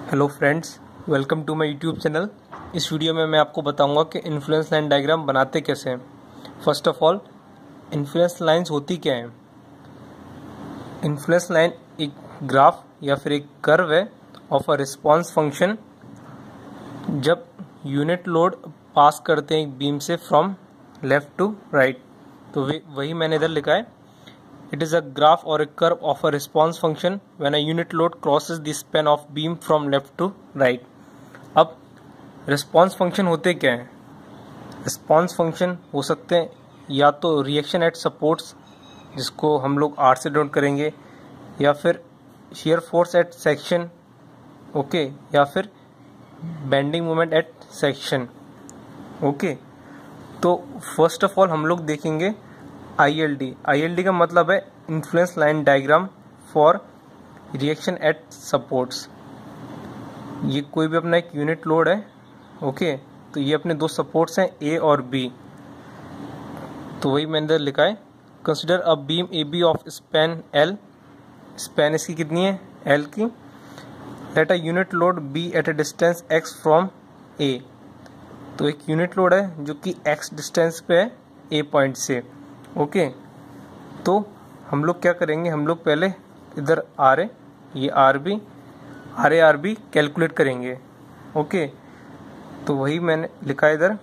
Hello friends, welcome to my YouTube channel. इस video में मैं आपको बताऊंगा कि इन्फ्लुएंस लाइन डायग्राम बनाते कैसे हैं। First of all, influence lines होती क्या हैं? इन्फ्लुएंस लाइन एक ग्राफ या फिर एक कर्व है ऑफ अ रिस्पांस फंक्शन जब यूनिट लोड पास करते हैं एक बीम से फ्रॉम लेफ्ट टू राइट। तो वही मैंने इधर लिखा है। It is a graph or a curve of a response function when a unit load crosses the span of beam from left to right. अब response function होते क्या हैं? response function हो सकते हैं या तो reaction at supports, जिसको हम लोग R से डिनोट करेंगे, या फिर shear force at section, okay, या फिर bending moment at section, okay. तो फर्स्ट ऑफ ऑल हम लोग देखेंगे ILD का मतलब है influence line diagram for reaction at supports. ये कोई भी अपना एक यूनिट लोड है, ओके। तो ये अपने दो सपोर्ट्स हैं A और B। तो वही मैंने इधर लिखा है, consider a beam AB of span L। Span इसकी कितनी है? L की। Let a unit load B at a distance x from A। तो एक यूनिट लोड है जो कि x डिस्टेंस पे है A पॉइंट से, ओके। तो हम लोग क्या करेंगे, हम लोग पहले इधर RA, ये RB कैलकुलेट करेंगे, ओके। तो वही मैंने लिखा है इधर,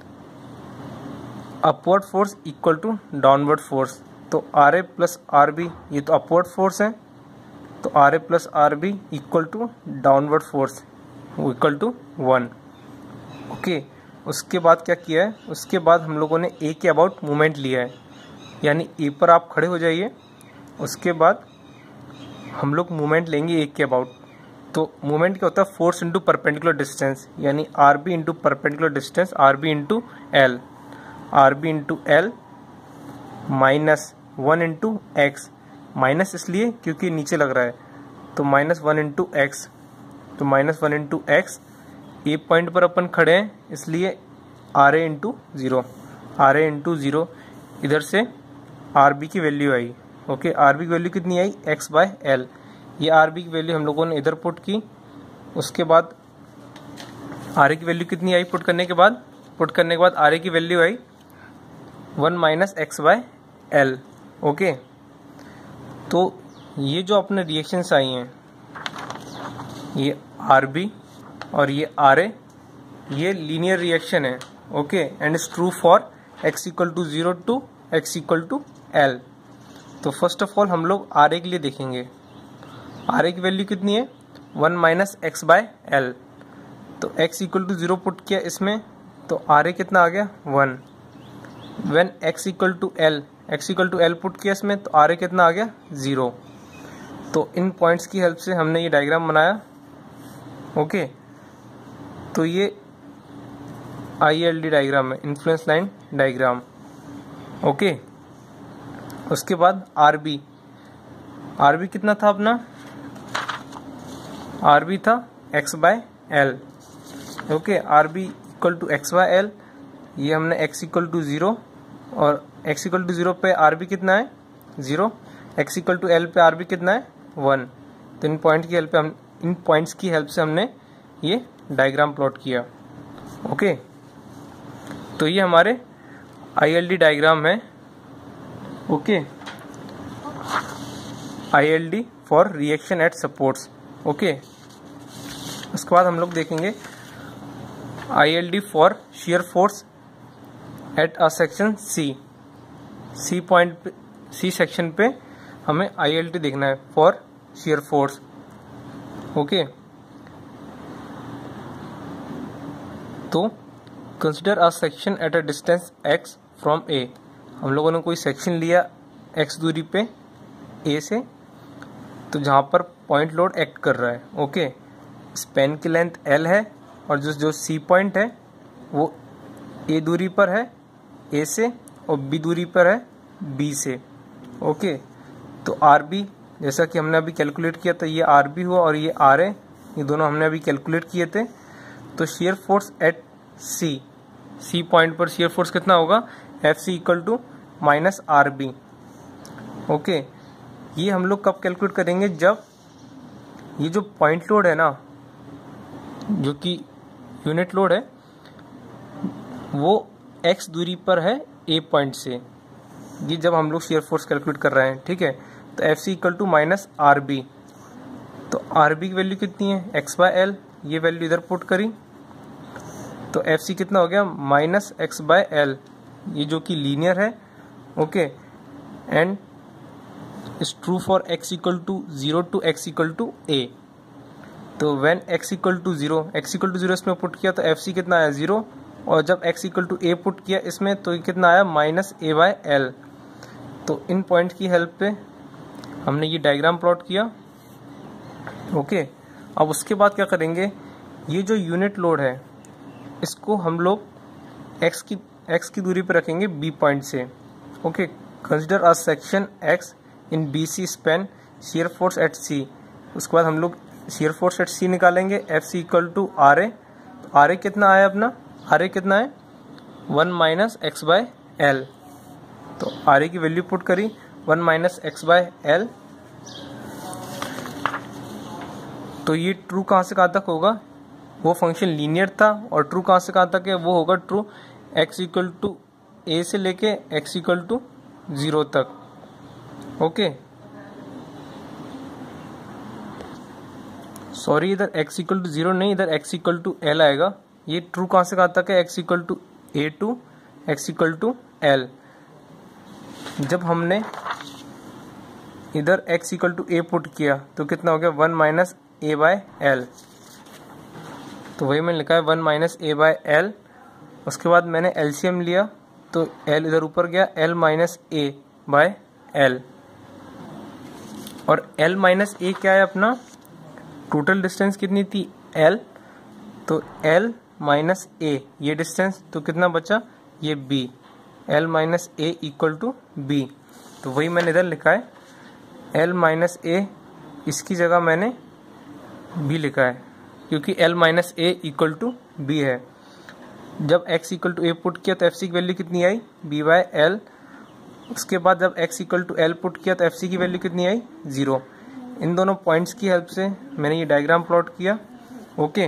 upward force equal to downward force. तो RA प्लस RB ये तो अपवर्ड फोर्स है, तो RA plus RB equal to downward force equal to 1, okay. उसके बाद क्या किया है, उसके बाद हम लोगों ने A के अबाउट मोमेंट लिया है, यानी ए पर आप खड़े हो जाइए। उसके बाद हम लोग मूवमेंट लेंगे ए के अबाउट। तो मूवमेंट क्या होता है? फोर्स इंटू परपेंडिकुलर डिस्टेंस, यानी RB into perpendicular distance, RB into L minus 1 into x. Minus इसलिए क्योंकि नीचे लग रहा है, तो -1 इंटू एक्स। तो -1 इंटू एक्स, ए पॉइंट पर अपन खड़े हैं इसलिए RA इंटू ज़ीरो। इधर से RB की वैल्यू आई, ओके। RB की वैल्यू कितनी आई? x/L। ये RB की वैल्यू हम लोगों ने इधर पुट की। उसके बाद RA की वैल्यू कितनी आई पुट करने के बाद RA की वैल्यू आई 1 - x/L, ओके। तो ये जो अपने रिएक्शंस आई हैं, ये RB और ये RA, ये लीनियर रिएक्शन है, okay. And is true for x = 0 to x = L। तो फर्स्ट ऑफ ऑल हम लोग RA के लिए देखेंगे। RA की वैल्यू कितनी है? 1 - x/L। तो x = 0 पुट किया इसमें, तो RA कितना आ गया? 1। व्हेन x = L पुट किया इसमें, तो RA कितना आ गया? 0। तो इन पॉइंट्स की हेल्प से हमने ये डायग्राम बनाया, ओके। तो ये ILD डायग्राम है, इन्फ्लुएंस लाइन डायग्राम, ओके। उसके बाद RB कितना था अपना? RB था x/L, ओके। RB = x/L। ये हमने x = 0 और x = 0 पे RB कितना है? 0। x = L पे RB कितना है? 1। तो इन पॉइंट्स की हेल्प से हमने ये डायग्राम प्लॉट किया, ओके। तो ये हमारे ILD डायग्राम है, okay. ILD for reaction at supports, okay. उसके बाद हम लोग देखेंगे ILD for shear force at a section C point पे, सी सेक्शन पे हमें ILD देखना है फॉर शियर फोर्स, ओके। तो consider a section at a distance x from A। हम लोगों ने कोई सेक्शन लिया x दूरी पे A से, तो जहाँ पर पॉइंट लोड एक्ट कर रहा है, ओके। स्पैन की लेंथ L है और जो C पॉइंट है वो A दूरी पर है A से और B दूरी पर है B से, ओके। तो RB जैसा कि हमने अभी कैलकुलेट किया था, ये RB हुआ और ये RA, ये दोनों हमने अभी कैलकुलेट किए थे। तो shear force at C point पर शियर फोर्स कितना होगा? FC = -RB, okay. ये हम लोग कब कैलकुलेट करेंगे? जब ये जो पॉइंट लोड है ना, जो कि यूनिट लोड है वो x दूरी पर है a पॉइंट से। ये जब हम लोग शियर फोर्स कैलकुलेट कर रहे हैं, ठीक है। तो F C equal to minus R B. तो आर बी की वैल्यू कितनी है, एक्स बाय एल। ये वैल्यू इधर पुट करी तो एफ सी कितना हो गया, माइनस एक्स बाय एल, ये जो कि लीनियर है, okay. And is true for x equal to 0 to x equal to A. तो व्हेन x इक्वल टू 0 इसमें पुट किया तो एफ सी कितना आया 0, और जब x equal to A put किया इसमें तो कितना आया माइनस ए बाय एल। तो इन पॉइंट की हेल्प पे हमने ये डायग्राम प्लॉट किया, ओके। अब उसके बाद क्या करेंगे, ये जो यूनिट लोड है इसको हम लोग x की दूरी पे रखेंगे b पॉइंट से, okay. Consider a section x in BC span shear force at C। उसके बाद हम लोग शियर फोर्स एट C निकालेंगे, F C equal to R A. R A कितना आया अपना, आर ए कितना है 1 माइनस एक्स बाय एल। तो आर ए की वैल्यू पुट करी 1 माइनस एक्स बाय एल। तो ये ट्रू कहाँ से कहाँ तक होगा, वो फंक्शन लीनियर था, और ट्रू कहाँ से कहाँ तक है, वो होगा true x equal to A से लेके x इक्वल टू 0 तक, ओके। सॉरी, इधर x इक्वल टू 0 नहीं, इधर x इक्वल टू एल आएगा। ये ट्रू कहाँ से कहाँ तक है, x equal to A to x equal to L. जब हमने इधर x equal to A put किया तो कितना हो गया 1 माइनस ए बाय एल। तो वही मैंने लिखा है 1 माइनस ए बाय एल। उसके बाद मैंने एलसीएम लिया तो l इधर ऊपर गया, l minus A by L. और l माइनस ए क्या है अपना, टोटल डिस्टेंस कितनी थी l, तो l माइनस ए ये डिस्टेंस, तो कितना बचा ये b, l minus A equal to b। तो वही मैंने इधर लिखा है l माइनस ए, इसकी जगह मैंने b लिखा है क्योंकि l minus A equal to b है। जब x equal to A put किया तो एफ सी की वैल्यू कितनी आई b बाय एल। उसके बाद जब x equal to L put किया तो एफ सी की वैल्यू कितनी आई 0। इन दोनों पॉइंट्स की हेल्प से मैंने ये डायग्राम प्लॉट किया, ओके।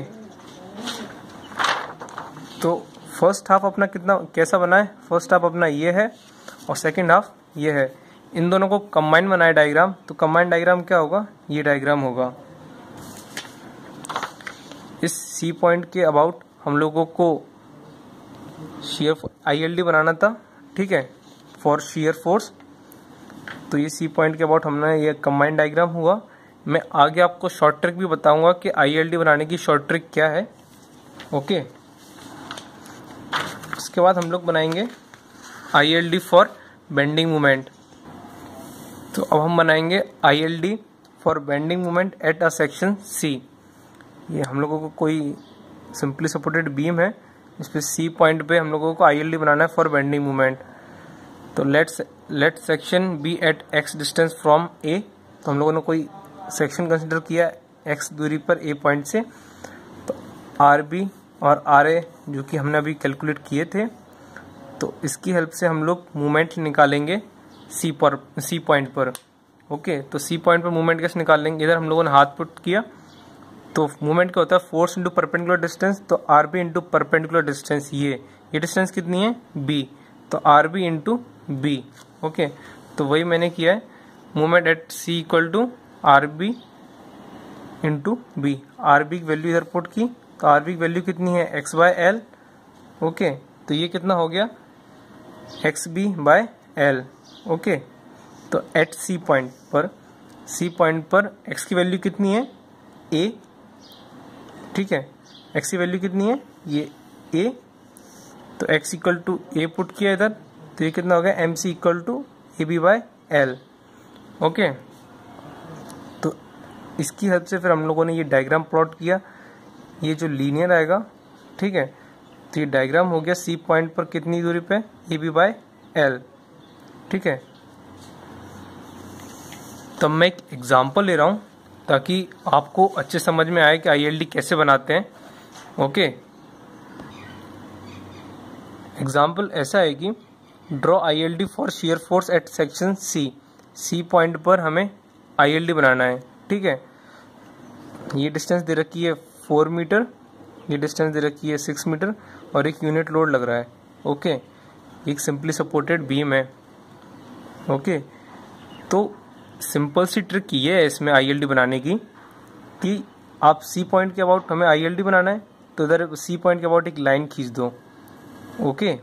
तो फर्स्ट हाफ अपना कितना कैसा बना है, फर्स्ट हाफ अपना ये है और सेकंड हाफ ये है। इन दोनों को कंबाइन बनाए डायग्राम, तो कंबाइन डायग्राम क्या होगा, ये डायग्राम होगा। इस सी पॉइंट के अबाउट हम लोगों को शियर ILD बनाना था, ठीक है, फॉर शियर फोर्स। तो ये सी पॉइंट के अबाउट हमने ये कंबाइंड डायग्राम हुआ। मैं आगे आपको शॉर्ट ट्रिक भी बताऊंगा कि ILD बनाने की शॉर्ट ट्रिक क्या है, ओके। उसके बाद हम लोग बनाएंगे ILD फॉर बेंडिंग मोमेंट। तो अब हम बनाएंगे ILD for bending moment at a section C। ये हम लोगों को कोई सिंपली सपोर्टेड बीम है, इस पे C पॉइंट पे हम लोगों को ILD बनाना है फॉर बेंडिंग मोमेंट। तो let section B at x distance from A। तो हम लोगों ने कोई सेक्शन कंसिडर किया x दूरी पर A पॉइंट से। तो RB और RA जो कि हमने अभी कैलकुलेट किए थे, तो इसकी हेल्प से हम लोग मूवमेंट निकालेंगे C पॉइंट पर, ओके। तो C पॉइंट पर मूवमेंट कैसे निकालेंगे, इधर हम लोगों ने हाथ पुट किया तो मूवमेंट क्या होता है फोर्स इंटू परपेंडिकुलर डिस्टेंस। तो RB इंटू परपेंडिकुलर डिस्टेंस, ये डिस्टेंस कितनी है B, तो RB इंटू B, ओके। तो वही मैंने किया है, movement at C equal to RB into B। RB की वैल्यू इधर पुट की तो RB की वैल्यू कितनी है x बाय एल, ओके। तो ये कितना हो गया XB बाय एल, ओके। तो एट C पॉइंट पर x की वैल्यू कितनी है A, ठीक है, x की वैल्यू कितनी है ये A। तो x equal to A put किया इधर, तो ये कितना हो गया MC equal to AB by L, okay. तो इसकी हेल्प से फिर हम लोगों ने ये डायग्राम प्लॉट किया, ये जो लीनियर आएगा, ठीक है। तो ये डायग्राम हो गया C पॉइंट पर कितनी दूरी पे AB बाय एल, ठीक है। तब मैं एक एग्जांपल ले रहा हूँ ताकि आपको अच्छे समझ में आए कि ILD कैसे बनाते हैं, ओके। एग्जाम्पल ऐसा है कि draw ILD for shear force at section C point पर हमें ILD बनाना है, ठीक है। ये डिस्टेंस दे रखी है 4 मीटर ये डिस्टेंस दे रखी है 6 मीटर और एक यूनिट लोड लग रहा है। ओके, एक सिंपली सपोर्टेड बीम है। ओके, तो सिंपल सी ट्रिक ये है इसमें ILD बनाने की कि आप सी पॉइंट के अबाउट, हमें ILD बनाना है तो इधर सी पॉइंट के अबाउट एक लाइन खींच दो। ओके,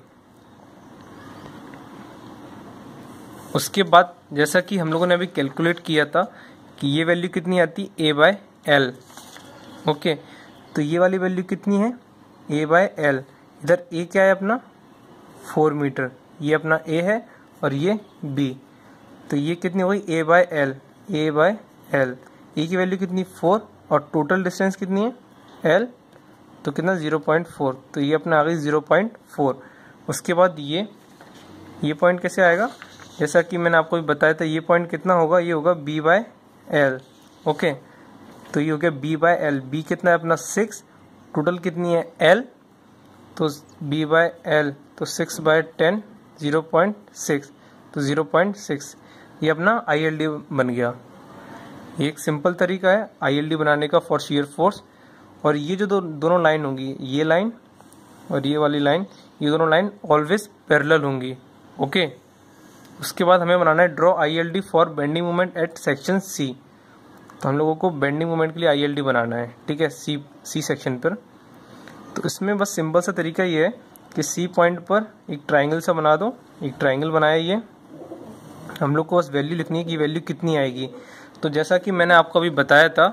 उसके बाद जैसा कि हम लोगों ने अभी कैलकुलेट किया था कि ये वैल्यू कितनी आती है A/L। ओके, तो ये वाली वैल्यू कितनी है A/L। इधर A क्या है अपना 4 मीटर, ये अपना A है और ये B, तो ये कितनी हो गई A/L। A/L A की वैल्यू कितनी 4 और टोटल डिस्टेंस कितनी है L, तो कितना 0.4, तो ये अपना आ गई 0.4। उसके बाद ये पॉइंट कैसे आएगा, जैसा कि मैंने आपको बताया था, ये पॉइंट कितना होगा, ये होगा B/L। ओके, तो ये हो गया B/L। B कितना है अपना 6, टोटल कितनी है L, तो B/L तो 6/10 0.6, तो 0.6 ये अपना ILD बन गया। ये एक सिंपल तरीका है ILD बनाने का फॉर शियर फोर्स। और ये जो दोनों लाइन होंगी, ये लाइन और ये वाली लाइन, ये दोनों लाइन ऑलवेज पैरेलल होंगी। ओके, उसके बाद हमें बनाना है draw ILD for bending moment at section C। तो हम लोगों को बेंडिंग मोमेंट के लिए ILD बनाना है, ठीक है, सी सेक्शन पर। तो इसमें बस सिंपल सा तरीका ये है कि C पॉइंट पर एक ट्राइंगल सा बना दो। एक ट्राइंगल बनाया, ये हम लोग को बस वैल्यू लिखनी है कि वैल्यू कितनी आएगी। तो जैसा कि मैंने आपको अभी बताया था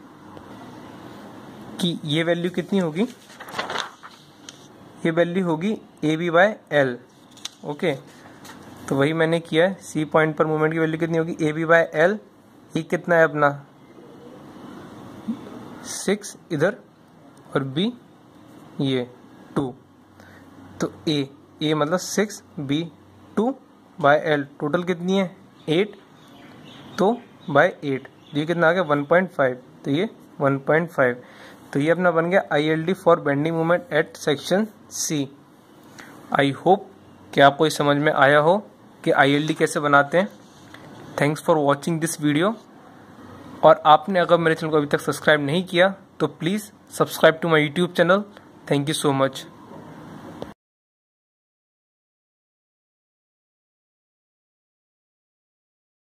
कि ये वैल्यू कितनी होगी, ये वैल्यू होगी AB/L। ओके, तो वही मैंने किया है। C पॉइंट पर मोमेंट की वैल्यू कितनी होगी AB/L। ये कितना है अपना 6 इधर और B ये 2, तो A मतलब 6 B 2/L, टोटल कितनी है 8, तो बाय 8 ये कितना आ गया 1.5, तो ये 1.5, तो ये अपना बन गया ILD for bending moment at section C। I hope कि आपको ये समझ में आया हो कि ILD कैसे बनाते हैं। Thanks for watching this video. और आपने अगर मेरे चैनल को अभी तक सब्सक्राइब नहीं किया तो please subscribe to my YouTube channel. Thank you so much.